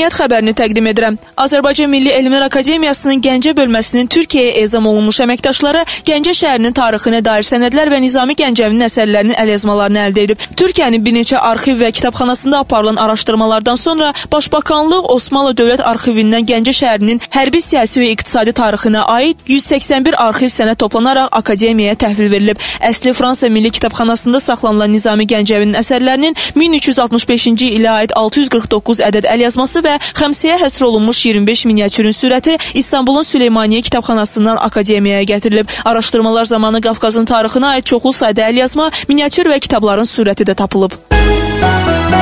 Cəmiyyət xəbərini təqdim edirəm. Azərbaycan Milli Elmlər Akademiyasının Gəncə bölməsinin Türkiyəyə ezam olunmuş əməkdaşları Gəncə şəhərinin tarixinə dair sənədlər və Nizami Gəncəvinin əsərlərinin əlyazmalarını əldə edib. Türkiyənin bir neçə arxiv və kitabxanasında aparılan araşdırmalardan sonra Başbakanlıq Osmanlı Dövlət Arxivindən Gəncə şəhərinin hərbi, siyasi və iqtisadi tarixinə aid 181 arxiv sənəd toplanaraq akademiyaya təhvil verilib. Əsli Fransa Milli Kitabxanasında saxlanılan Nizami Gəncəvinin əsərlərinin 1365-ci ilə aid 649 ədəd əlyazması və Xəmsəyə həsr olunmuş 25 miniatürün sürəti İstanbulun Süleymaniyyə Kitabxanasından akademiyaya gətirilib. Araşdırmalar zamanı Qafqazın tarixinə aid çoxlu sayda əlyazma, miniatür və kitabların sürəti də tapılıb.